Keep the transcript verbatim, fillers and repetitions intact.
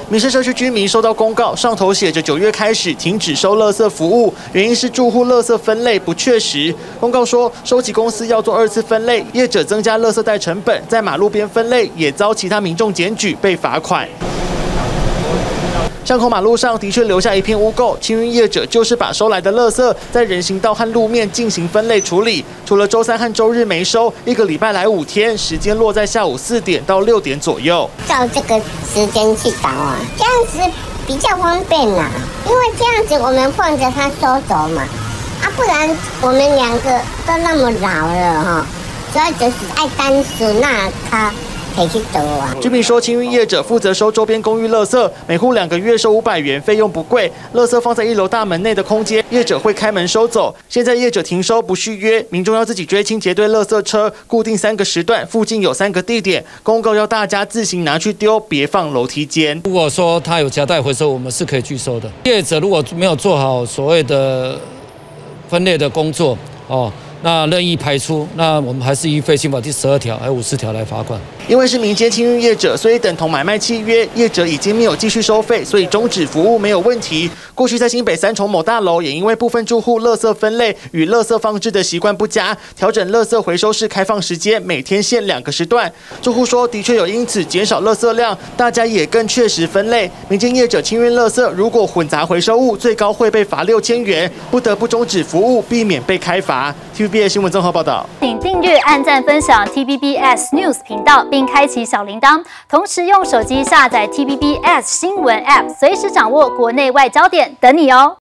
民生社区居民收到公告，上头写着九月开始停止收垃圾服务，原因是住户垃圾分类不确实。公告说，收集公司要做二次分类，业者增加垃圾袋成本，在马路边分类也遭其他民众检举被罚款。 巷口马路上的确留下一片污垢，清运业者就是把收来的垃圾在人行道和路面进行分类处理。除了周三和周日没收，一个礼拜来五天，时间落在下午四点到六点左右。 照这个时间去倒啊，这样子比较方便啦。因为这样子我们放着它收走嘛，啊，不然我们两个都那么老了哈，所以就是爱单数那他。 居民说，清运业者负责收周边公寓垃圾，每户两个月收五百元，费用不贵。垃圾放在一楼大门内的空间，业者会开门收走。现在业者停收不续约，民众要自己追清结队垃圾车，固定三个时段，附近有三个地点，公告要大家自行拿去丢，别放楼梯间。 如果说他有夹带回收，我们是可以拒收的。业者如果没有做好所谓的分类的工作，哦。 那任意排出，那我们还是依废弃法第十二条还有五十条来罚款。 因为是民间清运业者，所以等同买卖契约，业者已经没有继续收费，所以终止服务没有问题。过去在新北三重某大楼，也因为部分住户垃圾分类与垃圾放置的习惯不佳，调整垃圾回收室开放时间，每天限两个时段。住户说，的确有因此减少垃圾量，大家也更确实分类。民间业者清运垃圾，如果混杂回收物，最高会被罚六千元，不得不终止服务，避免被开罚。T V B S 新闻综合报道， 请订阅、按赞、分享 T V B S News 频道，并开启小铃铛。同时用手机下载 T V B S 新闻 App， 随时掌握国内外焦点，等你哦。